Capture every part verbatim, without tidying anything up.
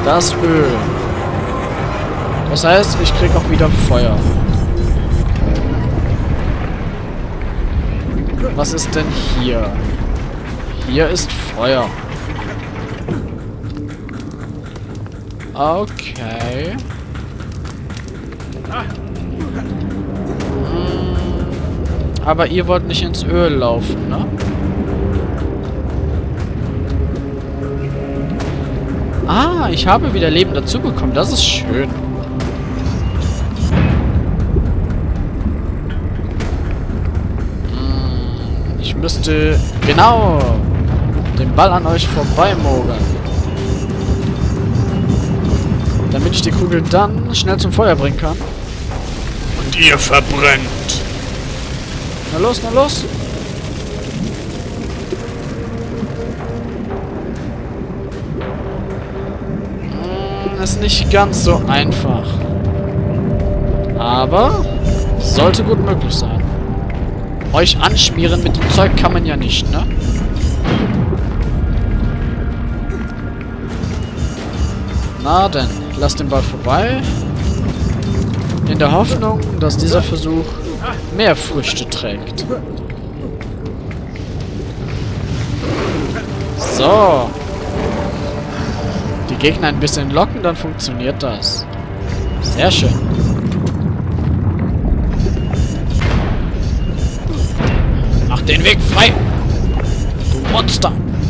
Das Öl. Das heißt, ich krieg auch wieder Feuer. Was ist denn hier? Hier ist Feuer. Okay. Hm. Aber ihr wollt nicht ins Öl laufen, ne? Ah, ich habe wieder Leben dazu bekommen. Das ist schön. Hm, ich müsste genau den Ball an euch vorbeimogeln. Damit ich die Kugel dann schnell zum Feuer bringen kann. Und ihr verbrennt. Na los, na los. Hm, ist nicht ganz so einfach. Aber sollte gut möglich sein. Euch anschmieren mit dem Zeug kann man ja nicht, ne? Na denn, lasst den Ball vorbei. In der Hoffnung, dass dieser Versuch mehr Früchte trägt. So. Die Gegner ein bisschen locken, dann funktioniert das. Sehr schön. Mach den Weg frei! Du Monster!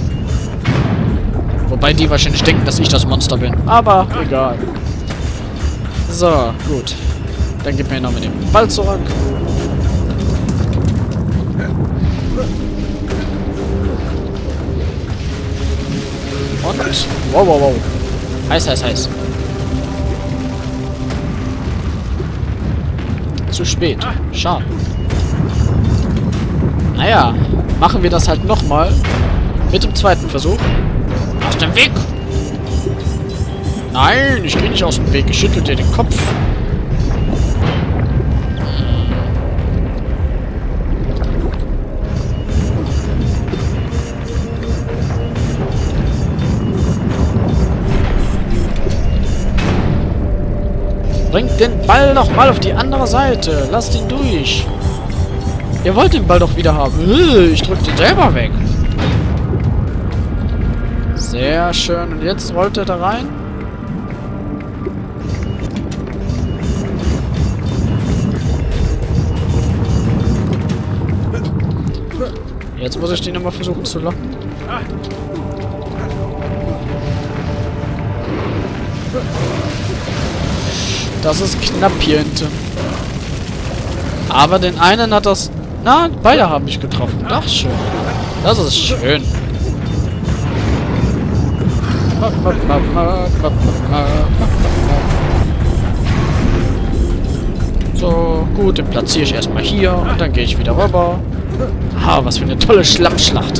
Wobei die wahrscheinlich denken, dass ich das Monster bin. Aber egal. So, gut. Dann gib mir nochmal den Ball zurück. Und... Wow, wow, wow. Heiß, heiß, heiß. Zu spät. Schade. Naja, machen wir das halt nochmal. Mit dem zweiten Versuch. Aus dem Weg! Nein, ich gehe nicht aus dem Weg. Ich schüttel dir den Kopf. Bringt den Ball doch mal auf die andere Seite. Lasst ihn durch. Ihr wollt den Ball doch wieder haben. Ich drück den selber weg. Sehr schön. Und jetzt rollt er da rein. Jetzt muss ich den nochmal versuchen zu locken. Das ist knapp hier hinten. Aber den einen hat das... Na, beide haben mich getroffen. Ach, schön. Das ist schön. So, gut, den platziere ich erstmal hier und dann gehe ich wieder rüber. Ah, was für eine tolle Schlammschlacht.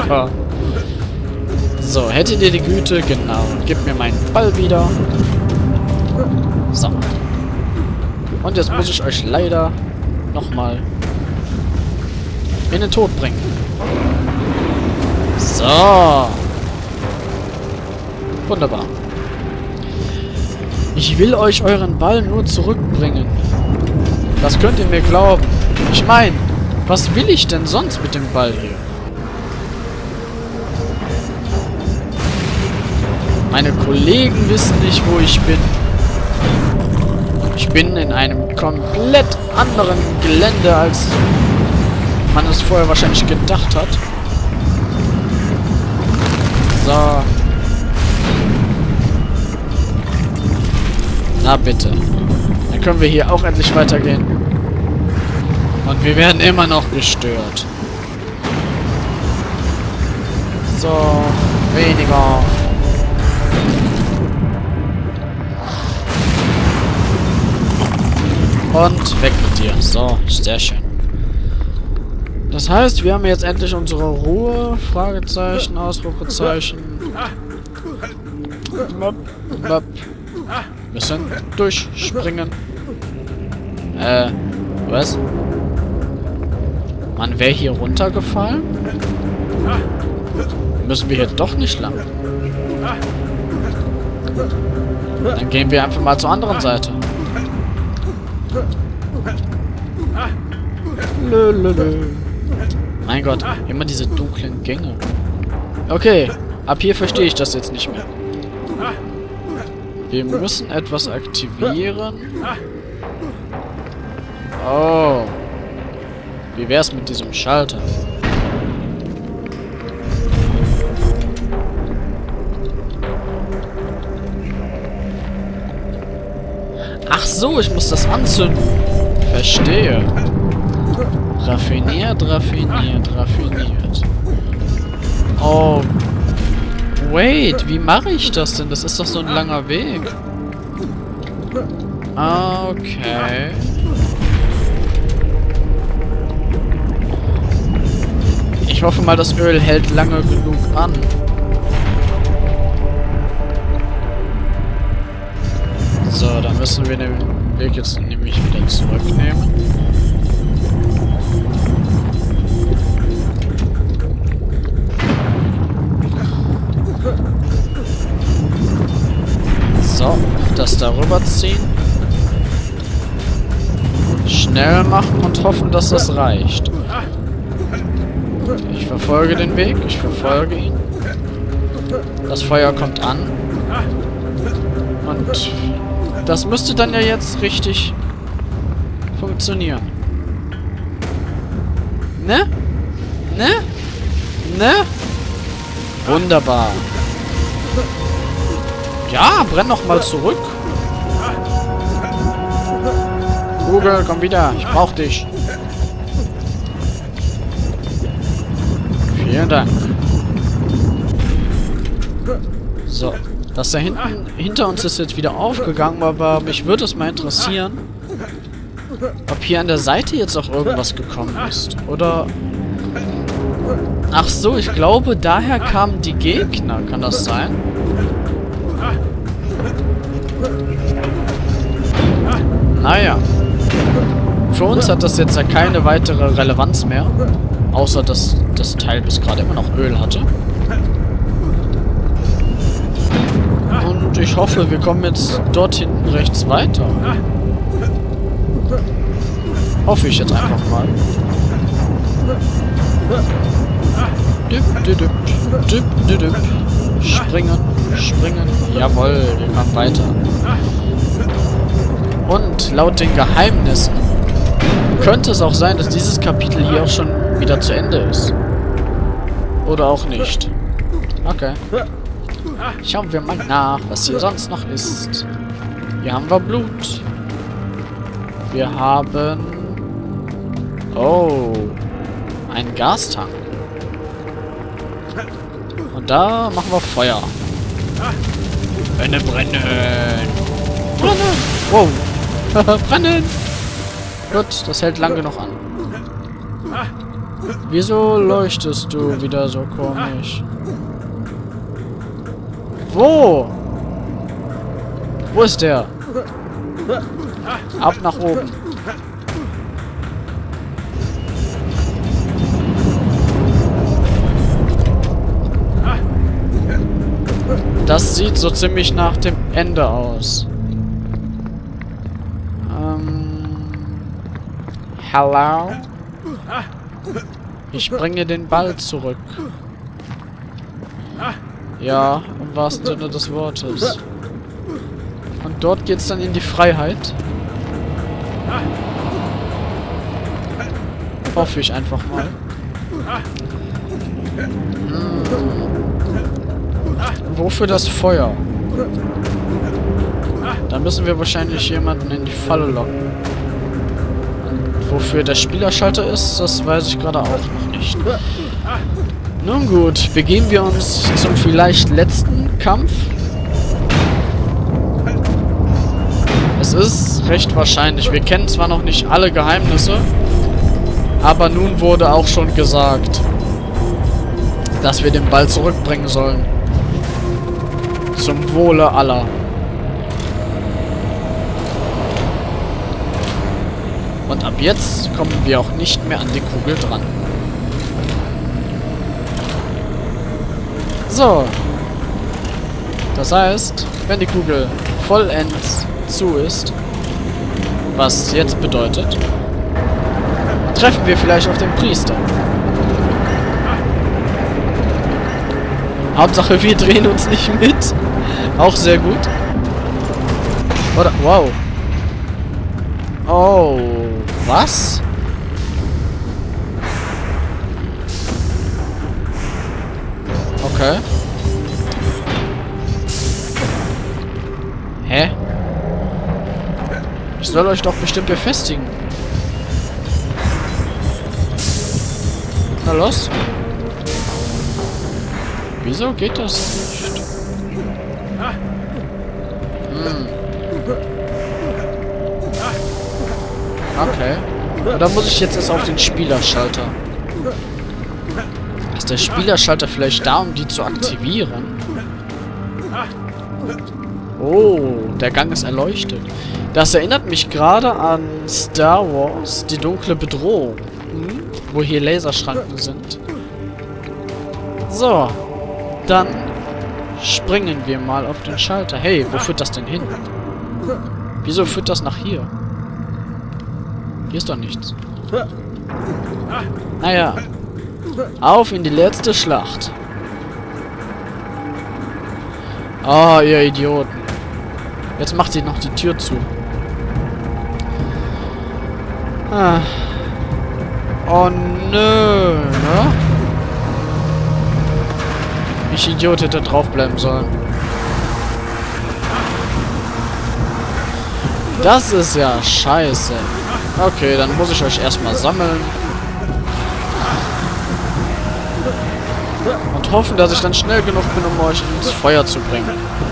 So, hättet ihr die Güte? Genau. Gib mir meinen Ball wieder. So. Und jetzt muss ich euch leider nochmal in den Tod bringen. So. Wunderbar. Ich will euch euren Ball nur zurückbringen. Das könnt ihr mir glauben. Ich meine, was will ich denn sonst mit dem Ball hier? Meine Kollegen wissen nicht, wo ich bin. Ich bin in einem komplett anderen Gelände, als man es vorher wahrscheinlich gedacht hat. So. Na bitte. Dann können wir hier auch endlich weitergehen. Und wir werden immer noch gestört. So. Weniger. Und weg mit dir. So, sehr schön. Das heißt, wir haben jetzt endlich unsere Ruhe. Fragezeichen, Ausrufezeichen. Mop, mop. Müssen durchspringen. Äh, was? Man wäre hier runtergefallen? Müssen wir hier doch nicht lang? Dann gehen wir einfach mal zur anderen Seite. Lö, lö, lö. Mein Gott, immer diese dunklen Gänge. Okay, ab hier verstehe ich das jetzt nicht mehr. Wir müssen etwas aktivieren. Oh. Wie wär's mit diesem Schalter? Ach so, ich muss das anzünden. Verstehe. Raffiniert, raffiniert, raffiniert. Oh. Wait, wie mache ich das denn? Das ist doch so ein langer Weg. Okay. Ich hoffe mal, das Öl hält lange genug an. So, dann müssen wir den Weg jetzt nämlich wieder zurücknehmen. So, das darüber ziehen. Schnell machen und hoffen, dass das reicht. Ich verfolge den Weg, ich verfolge ihn. Das Feuer kommt an. Und das müsste dann ja jetzt richtig funktionieren. Ne? Ne? Ne? Wunderbar. Ja, brenn noch mal zurück. Google, komm wieder. Ich brauch dich. Vielen Dank. So. Das da hinten hinter uns ist jetzt wieder aufgegangen, aber mich würde es mal interessieren, ob hier an der Seite jetzt auch irgendwas gekommen ist. Oder... Ach so, ich glaube, daher kamen die Gegner. Kann das sein? Naja. Für uns hat das jetzt ja keine weitere Relevanz mehr. Außer, dass das Teil bis gerade immer noch Öl hatte. Und ich hoffe, wir kommen jetzt dort hinten rechts weiter. Hoffe ich jetzt einfach mal. Dip, dip, dip, dip, dip, dip. Springen, springen. Jawohl, wir kommen weiter. Und laut den Geheimnissen könnte es auch sein, dass dieses Kapitel hier auch schon wieder zu Ende ist. Oder auch nicht. Okay. Schauen wir mal nach, was hier sonst noch ist. Hier haben wir Blut. Wir haben... Oh. Einen Gastank. Und da machen wir Feuer. Brennen, brennen. Brennen. Wow. Brennen. Gut, das hält lange noch an. Wieso leuchtest du wieder so komisch? Wo? Wo ist der? Ab nach oben. Das sieht so ziemlich nach dem Ende aus. Ähm. Hello? Ich bringe den Ball zurück. Ja, im wahrsten Sinne des Wortes. Und dort geht's dann in die Freiheit. Hoffe ich einfach mal. Hm. Wofür das Feuer? Da müssen wir wahrscheinlich jemanden in die Falle locken. Und wofür der Spielerschalter ist, das weiß ich gerade auch noch nicht. Nun gut, begeben wir uns zum vielleicht letzten Kampf. Es ist recht wahrscheinlich. Wir kennen zwar noch nicht alle Geheimnisse, aber nun wurde auch schon gesagt, dass wir den Ball zurückbringen sollen. Zum Wohle aller. Und ab jetzt kommen wir auch nicht mehr an die Kugel dran. So. Das heißt, wenn die Kugel vollends zu ist, was jetzt bedeutet, treffen wir vielleicht auf den Priester. Hauptsache, wir drehen uns nicht mit. Auch sehr gut. Oder, wow. Oh, was? Okay. Hä? Ich soll euch doch bestimmt befestigen. Na los. Wieso geht das nicht? Hm. Okay. Und dann muss ich jetzt erst auf den Spielerschalter. Ist der Spielerschalter vielleicht da, um die zu aktivieren? Oh, der Gang ist erleuchtet. Das erinnert mich gerade an Star Wars, die dunkle Bedrohung. Hm? Wo hier Laserschranken sind. So. Dann springen wir mal auf den Schalter. Hey, wo führt das denn hin? Wieso führt das nach hier? Hier ist doch nichts. Naja. Auf in die letzte Schlacht. Oh, ihr Idioten. Jetzt macht ihr noch die Tür zu. Ah. Oh nö, ne? Ich Idiot hätte draufbleiben sollen. Das ist ja scheiße. Okay, dann muss ich euch erstmal sammeln. Und hoffen, dass ich dann schnell genug bin, um euch ins Feuer zu bringen.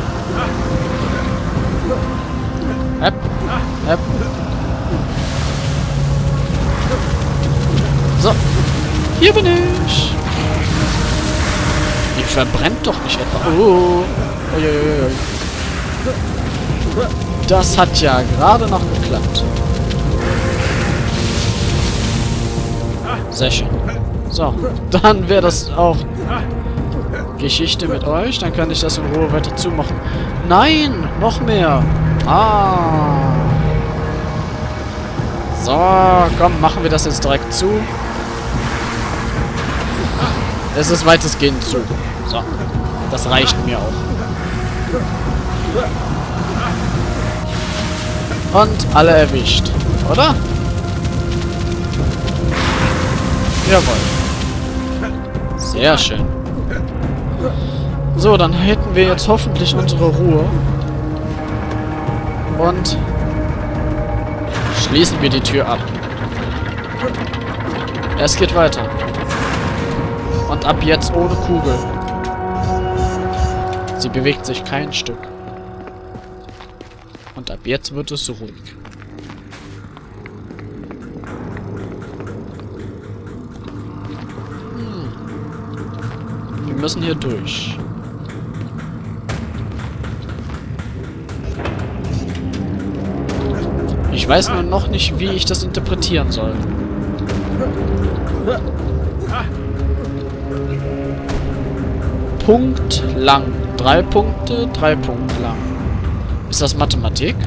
Hepp, hepp. So. Hier bin ich. Die verbrennt doch nicht etwa. Oh. Uiuiui. Das hat ja gerade noch geklappt. Sehr schön. So, dann wäre das auch Geschichte mit euch. Dann kann ich das in Ruhe weiter zumachen. Nein, noch mehr. Ah. So, komm, machen wir das jetzt direkt zu. Es ist weitestgehend zu. So, das reicht mir auch. Und alle erwischt, oder? Jawohl. Sehr schön. So, dann hätten wir jetzt hoffentlich unsere Ruhe. Und schließen wir die Tür ab. Es geht weiter. Und ab jetzt ohne Kugel. Sie bewegt sich kein Stück. Und ab jetzt wird es ruhig. Hm. Wir müssen hier durch. Ich weiß nur noch nicht, wie ich das interpretieren soll. Punkt lang. Drei Punkte, drei Punkte lang. Ist das Mathematik?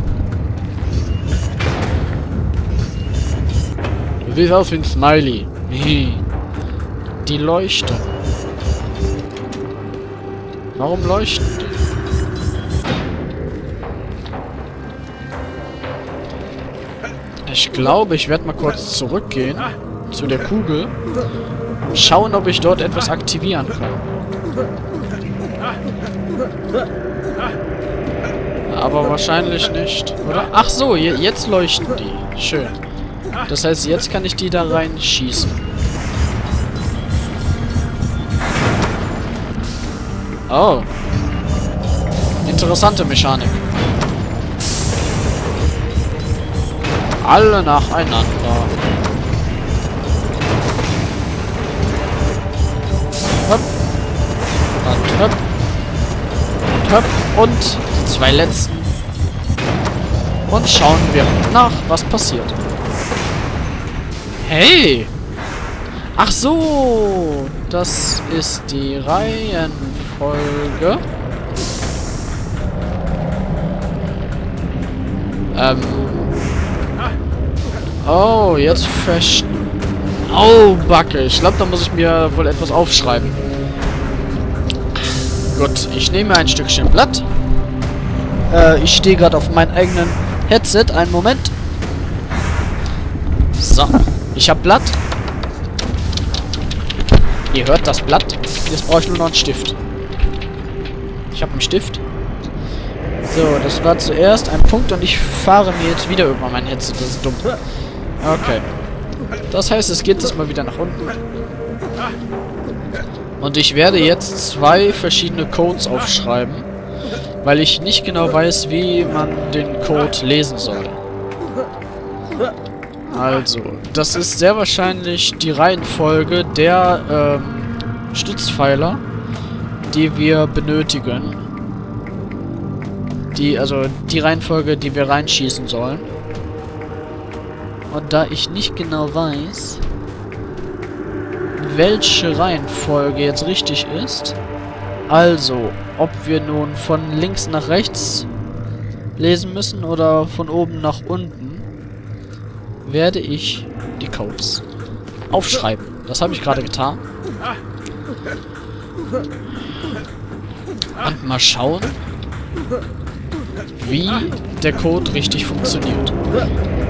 Du siehst aus wie ein Smiley. Die leuchten. Warum leuchten die? Ich glaube, ich werde mal kurz zurückgehen zu der Kugel und schauen, ob ich dort etwas aktivieren kann. Aber wahrscheinlich nicht, oder? Ach so, jetzt leuchten die. Schön. Das heißt, jetzt kann ich die da rein schießen. Oh. Interessante Mechanik. Alle nacheinander. Hopp. Und hopp. Und hopp. Und die zwei letzten. Und schauen wir nach, was passiert. Hey! Ach so! Das ist die Reihenfolge. Ähm. Oh, jetzt versch... Oh, Backe. Ich glaube, da muss ich mir wohl etwas aufschreiben. Gut, ich nehme ein Stückchen Blatt. Äh, ich stehe gerade auf meinem eigenen Headset. Einen Moment. So. Ich habe Blatt. Ihr hört das Blatt. Jetzt brauche ich nur noch einen Stift. Ich habe einen Stift. So, das war zuerst ein Punkt und ich fahre mir jetzt wieder über mein Headset. Das ist dumm. Okay. Das heißt, es geht jetzt mal wieder nach unten. Und ich werde jetzt zwei verschiedene Codes aufschreiben, weil ich nicht genau weiß, wie man den Code lesen soll. Also, das ist sehr wahrscheinlich die Reihenfolge der ähm, Stützpfeiler, die wir benötigen. Die, also die Reihenfolge, die wir reinschießen sollen. Und da ich nicht genau weiß, welche Reihenfolge jetzt richtig ist, also ob wir nun von links nach rechts lesen müssen oder von oben nach unten, werde ich die Codes aufschreiben. Das habe ich gerade getan. Und mal schauen, wie der Code richtig funktioniert.